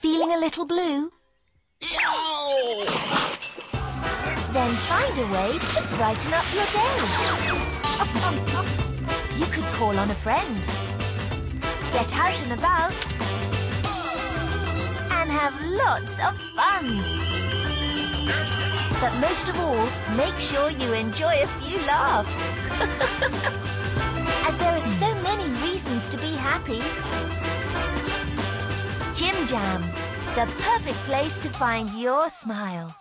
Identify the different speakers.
Speaker 1: Feeling a little blue?
Speaker 2: Yo!
Speaker 1: Then find a way to brighten up your day. You could call on a friend, get out and about, and have lots of fun. But most of all, make sure you enjoy a few laughs. As there are so many reasons to be happy. Jim Jam, the perfect place to find your smile.